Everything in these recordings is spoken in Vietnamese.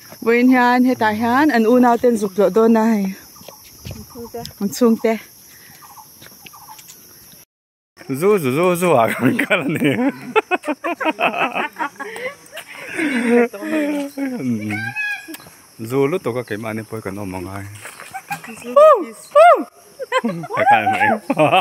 Buin hian heta hian an u nau ten zuk lo do na hai. An chung te. Zu à kan ni. Zu lu to ka kai mani poi kan omang ai. Ka kan mai.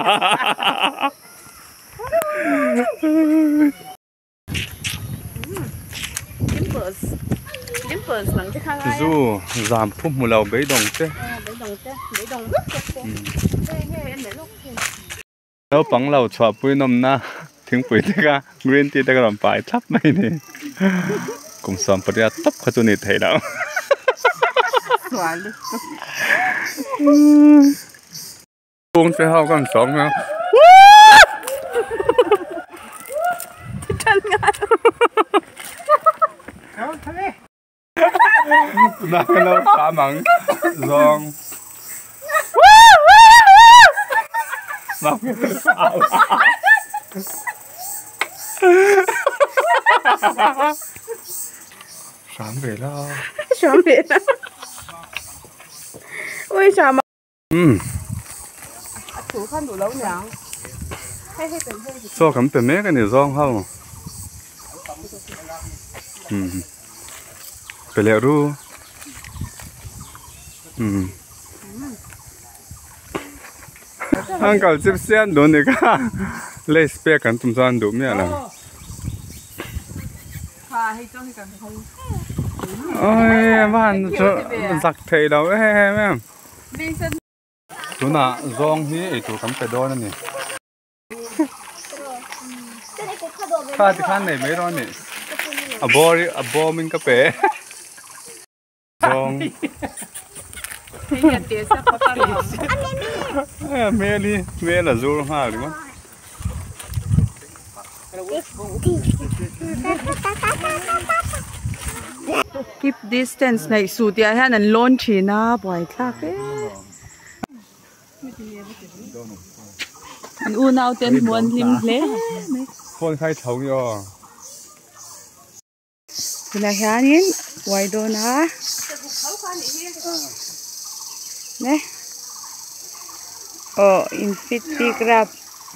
Dimples lang te khang ai. Zu zam phum mu lau bei dong te. Bei dong rất te. Hey en le lok. Lâu bằng lâu chua bụi nôm na tiếng bụi thế cả green tea thế cả làm bài thắp mấy nè cùng xóm bật ra tấp khá cho nè thấy đâu buông sẽ hao con xóm nha chân ngã na cái lâu xả mắng giòn Mọc Sám về lo Sám về lo Ôi sám Chủ khăn đủ lâu nhàng Cho cắm từ mấy cái này giòn không Phải lẹo ru Ang cầu chip xiên đồ này cả lấy spare cần tụm gian đủ mẹ là ôi bạn cho giặc thầy đâu em chú nà giòn hi chú cắm phải đôi này khai thì khai này mấy đó này à bò mình cà phê giòn mẹ đi mẹ là du ha đúng không keep distance này su tia ha nan lon china boy thak e an u nau ten muan lim hle con khai thấu yo Tuna hianin wai do na ne infinity crab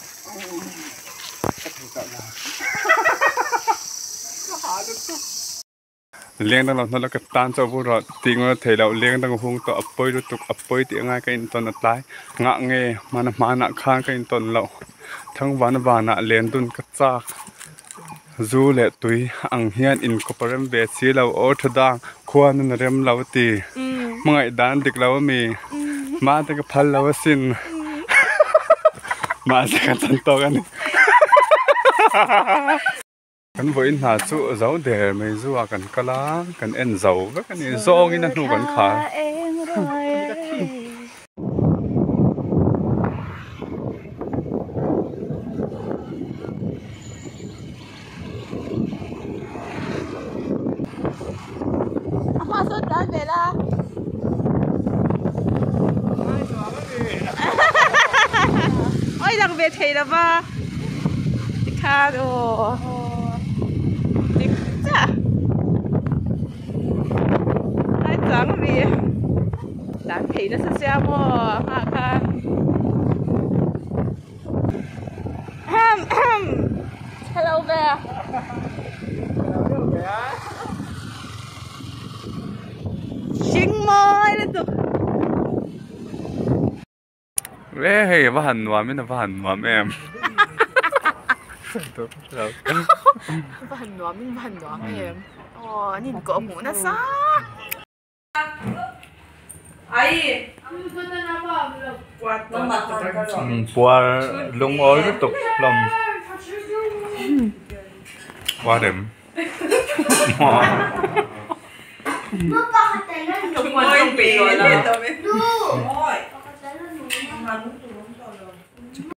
liang đang làm nó là cái tan cho vô rồi tiếng nó thấy là liang đang hung to apoi được tục apoi tiếng ngay cái tuần nó tái ngã nghe mà nã khang cái tuần lậu thằng ván nã liền tuần cắt chạc du lệ túi ăn hiền in coparem về xí lậu ở thật đang khoan nó rem lậu tì mọi đàn địch lậu mì mà cái phal lậu xin mà sẽ cái chân to cái này kan voi na chu zau der mai zuwa kan kala kan en zau ve kan ni zong in nu kan kha Hoa xuân đã về la ôi đang về thầy là ba kha đồ ai chẳng vì đáng thấy nó sẽ xem mà kha hello bear xinh môi lên tụi ve hey va han wa min va han wa em Vần nó mình vần nó em nhìn cậu mũ nó xa ai qua lông ối tiếp tục lòng qua đêm Không bị rồi đó.